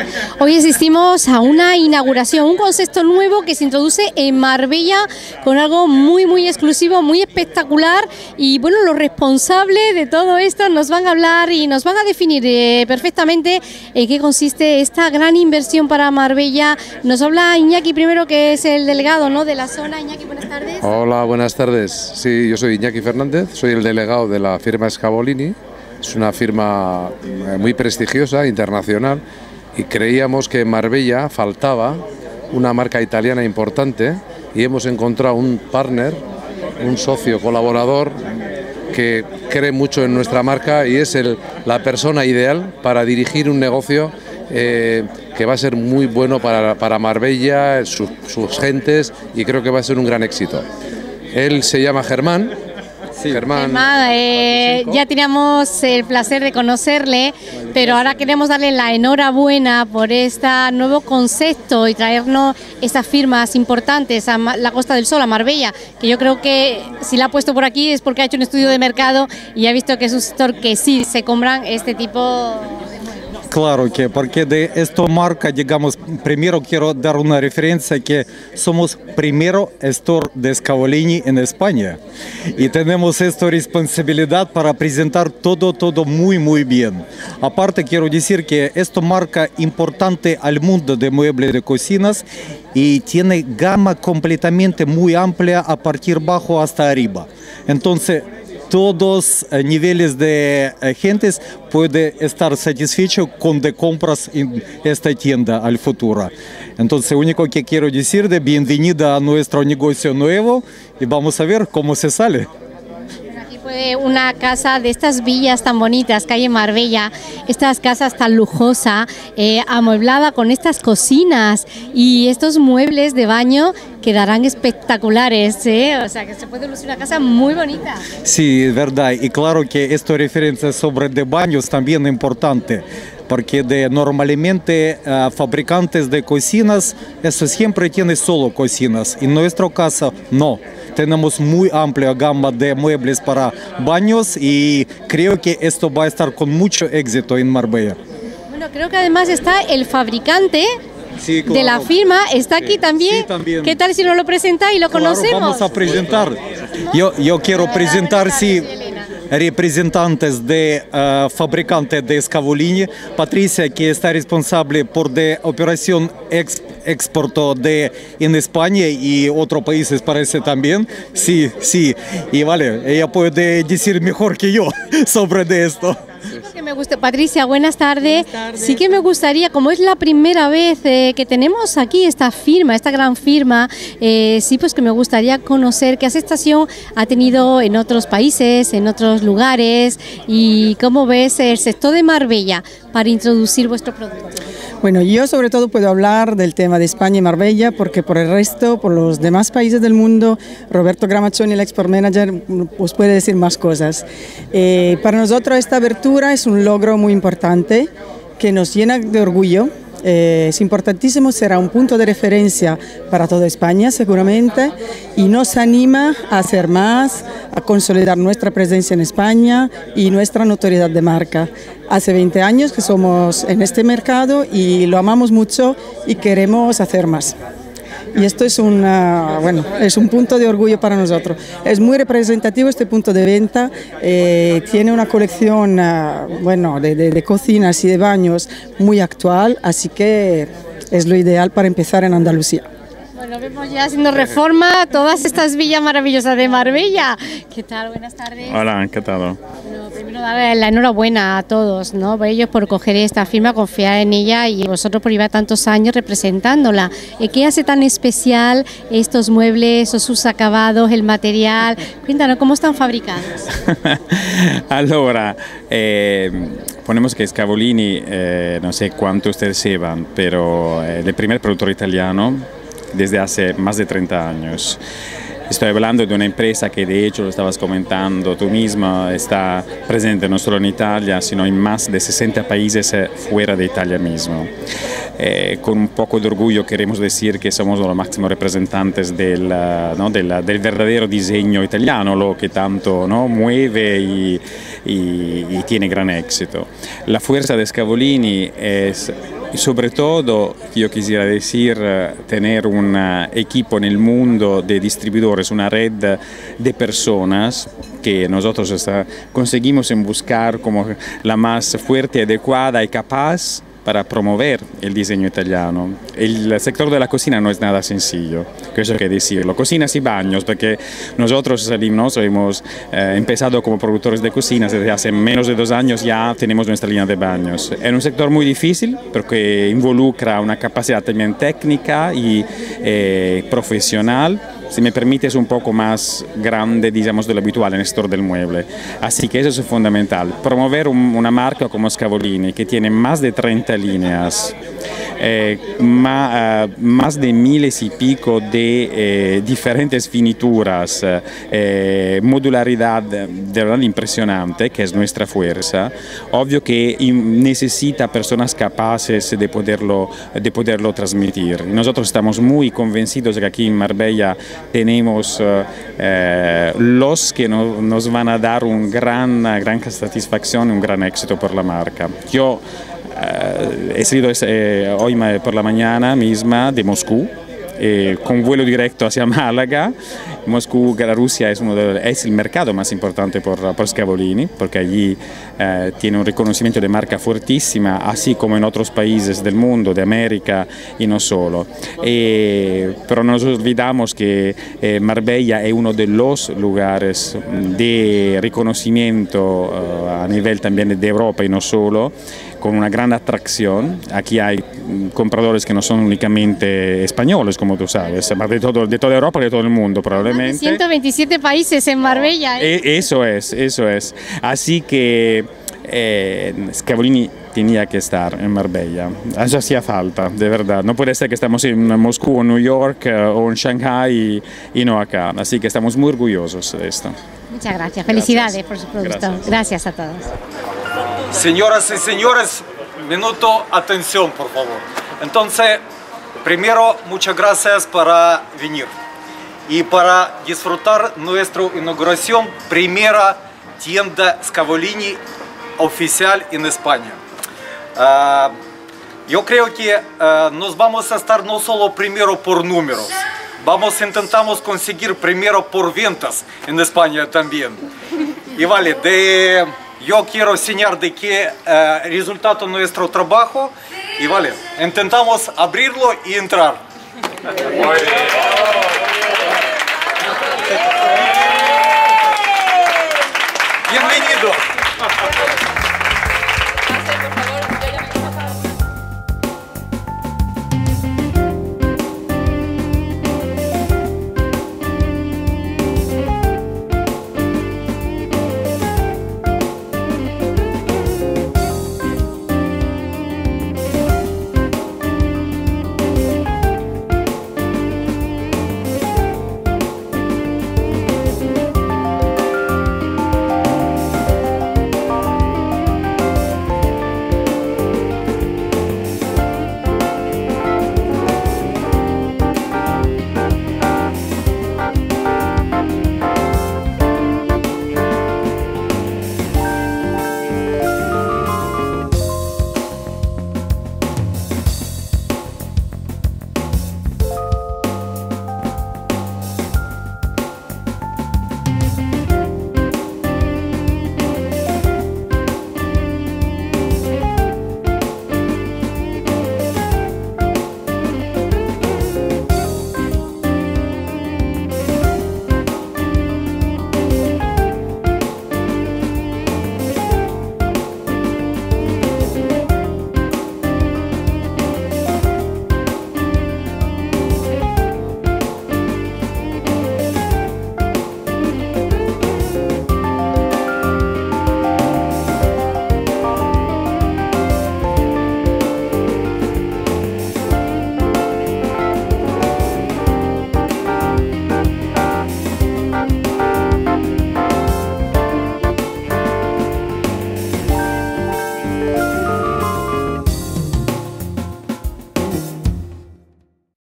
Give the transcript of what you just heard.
Hoy asistimos a una inauguración, un concepto nuevo que se introduce en Marbella con algo muy exclusivo, muy espectacular, y bueno, los responsables de todo esto nos van a hablar y nos van a definir perfectamente en qué consiste esta gran inversión para Marbella. Nos habla Iñaki primero, que es el delegado, ¿no?, de la zona. Iñaki, buenas tardes. Hola, buenas tardes. Sí, yo soy Iñaki Fernández, soy el delegado de la firma Scavolini. Es una firma muy prestigiosa, internacional, y creíamos que en Marbella faltaba una marca italiana importante y hemos encontrado un partner, un socio colaborador que cree mucho en nuestra marca y es la persona ideal para dirigir un negocio que va a ser muy bueno para Marbella, sus gentes, y creo que va a ser un gran éxito. Él se llama Germán. Sí. Germán, ya teníamos el placer de conocerle, pero ahora queremos darle la enhorabuena por este nuevo concepto y traernos estas firmas importantes a la Costa del Sol, a Marbella, que yo creo que si la ha puesto por aquí es porque ha hecho un estudio de mercado y ha visto que es un sector que sí se compran este tipo. Claro que, porque de esta marca, digamos, primero quiero dar una referencia que somos primero store de Scavolini en España y tenemos esta responsabilidad para presentar todo muy bien. Aparte quiero decir que esta marca importante al mundo de muebles de cocinas y tiene gama completamente muy amplia a partir bajo hasta arriba. Entonces, todos niveles de gentes pueden estar satisfechos cuando compras en esta tienda al futuro. Entonces, lo único que quiero decir de bienvenida a nuestro negocio nuevo y vamos a ver cómo se sale. Aquí fue una casa de estas villas tan bonitas que hay en Marbella, estas casas tan lujosas, amueblada con estas cocinas y estos muebles de baño quedarán espectaculares, o sea que se puede lucir una casa muy bonita. Sí, es verdad, y claro que esta referencia sobre de baños también es importante, porque normalmente fabricantes de cocinas, eso siempre tiene solo cocinas, en nuestro caso no. Tenemos muy amplia gama de muebles para baños y creo que esto va a estar con mucho éxito en Marbella. Bueno, creo que además está el fabricante. Sí, claro, de la firma, está aquí también. Sí, también. ¿Qué tal si nos lo presenta y lo conocemos? Vamos a presentar. Yo quiero presentar, sí, representantes de fabricante de Scavolini, Patricia, que está responsable por de operación exporto en España y otros países parece también. Sí, y vale, ella puede decir mejor que yo sobre de esto. Que me gusta. Patricia, buenas tardes. Sí que me gustaría, como es la primera vez que tenemos aquí esta firma, esta gran firma, sí, pues que me gustaría conocer qué aceptación ha tenido en otros países, en otros lugares, y cómo ves el sector de Marbella para introducir vuestro producto. Bueno, yo sobre todo puedo hablar del tema de España y Marbella, porque por el resto, por los demás países del mundo, Roberto Gramaccioni, el Export Manager, os puede decir más cosas. Para nosotros esta abertura es un logro muy importante que nos llena de orgullo. Es importantísimo, será un punto de referencia para toda España seguramente y nos anima a hacer más, a consolidar nuestra presencia en España y nuestra notoriedad de marca. Hace 20 años que somos en este mercado y lo amamos mucho y queremos hacer más. Y esto es es un punto de orgullo para nosotros. Es muy representativo este punto de venta, tiene una colección de cocinas y de baños muy actual, así que es lo ideal para empezar en Andalucía. Bueno, vemos ya haciendo reforma todas estas villas maravillosas de Marbella. ¿Qué tal? Buenas tardes. Hola, ¿qué tal? Bueno, primero darle la enhorabuena a todos, ¿no? Por ellos por coger esta firma, confiar en ella y vosotros por llevar tantos años representándola. ¿Qué hace tan especial estos muebles, sus acabados, el material? Cuéntanos, ¿cómo están fabricados? Allora, ponemos que Scavolini, no sé cuánto ustedes sepan, pero el primer productor italiano desde hace más de 30 años. Estoy hablando de una empresa que de hecho, lo estabas comentando tú misma, está presente no solo en Italia, sino en más de 60 países fuera de Italia mismo. Con un poco de orgullo queremos decir que somos los máximos representantes del verdadero diseño italiano, lo que tanto mueve y tiene gran éxito. La fuerza de Scavolini es sobre todo, yo quisiera decir, tener un equipo en el mundo de distribuidores, una red de personas que nosotros conseguimos en buscar como la más fuerte, adecuada y capaz para promover el diseño italiano. El sector de la cocina no es nada sencillo, que eso hay que decirlo. Cocinas y baños, porque nosotros hemos empezado como productores de cocinas desde hace menos de 2 años, ya tenemos nuestra línea de baños. Es un sector muy difícil porque involucra una capacidad también técnica y profesional. Si me permite, es un poco más grande, digamos, de lo habitual en el sector del mueble. Así que eso es fundamental. Promover una marca como Scavolini, que tiene más de 30 líneas, más de miles y pico de diferentes finituras, modularidad de verdad impresionante, que es nuestra fuerza. Obvio que necesita personas capaces de poderlo transmitir. Nosotros estamos muy convencidos de que aquí en Marbella tenemos los que nos van a dar una gran satisfacción, un gran éxito por la marca. Yo he salido hoy por la mañana misma de Moscú, con vuelo directo hacia Málaga. Moscú, Rusia, es el mercado más importante por Scavolini, porque allí tiene un reconocimiento de marca fuertísima, así como en otros países del mundo, de América y no solo. Pero no nos olvidamos que Marbella es uno de los lugares de reconocimiento a nivel también de Europa y no solo, con una gran atracción. Aquí hay compradores que no son únicamente españoles, como tú sabes, de toda Europa y de todo el mundo probablemente. 127 países en Marbella. Eso es. Así que Scavolini tenía que estar en Marbella. Eso hacía falta, de verdad. No puede ser que estamos en Moscú o New York o en Shanghai y no acá. Así que estamos muy orgullosos de esto. Muchas gracias. Felicidades por su producto. Gracias a todos. Señoras y señores, minuto, atención, por favor. Entonces, primero, muchas gracias por venir y para disfrutar nuestra inauguración, primera tienda Scavolini oficial en España. Yo creo que nos vamos a estar no solo primero por números, intentamos conseguir primero por ventas en España también. Y vale, yo quiero enseñar de qué resultado nuestro trabajo y vale, intentamos abrirlo y entrar. Muy bien.